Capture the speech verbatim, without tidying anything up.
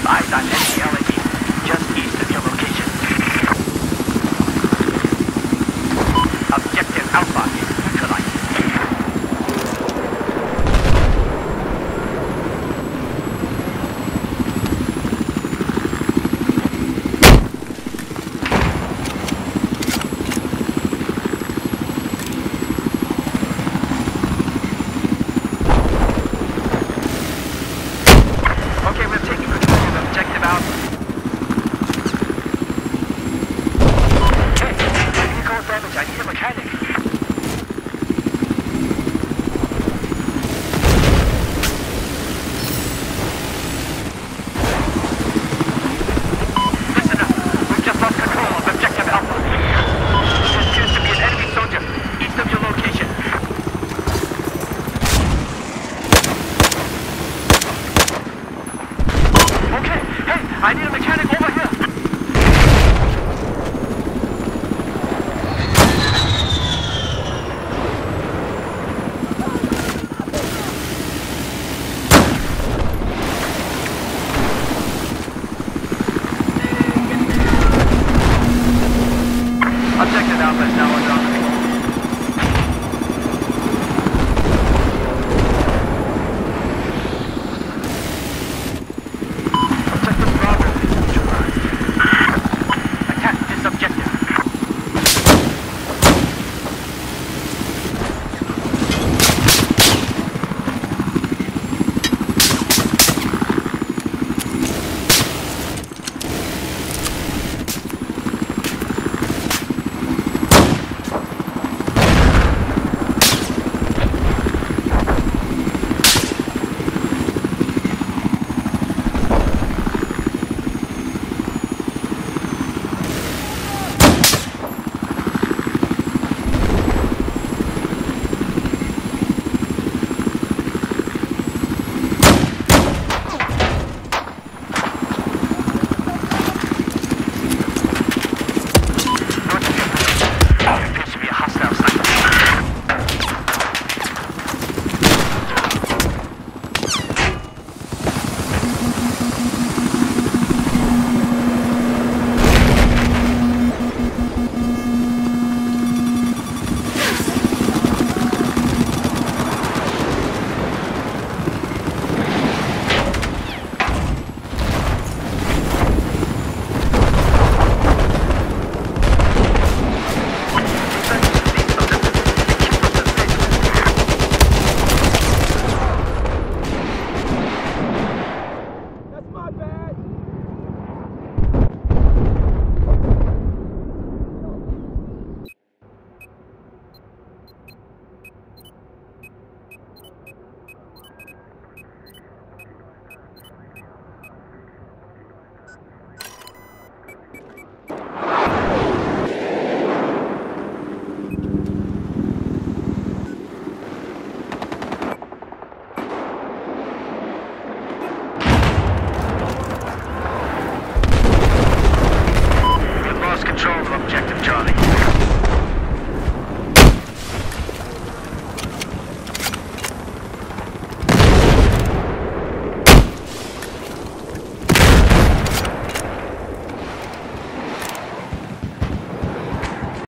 Eyes on enemy L A V, just east of your location. Objective Alpha is neutralized. Okay, we're taking control of Objective Alpha. Hey, vehicle damage. I need a mechanic. Listen up. We've just lost control of Objective Alpha. There appears to be an enemy soldier east of your location. Okay, hey, I need a mechanic over here.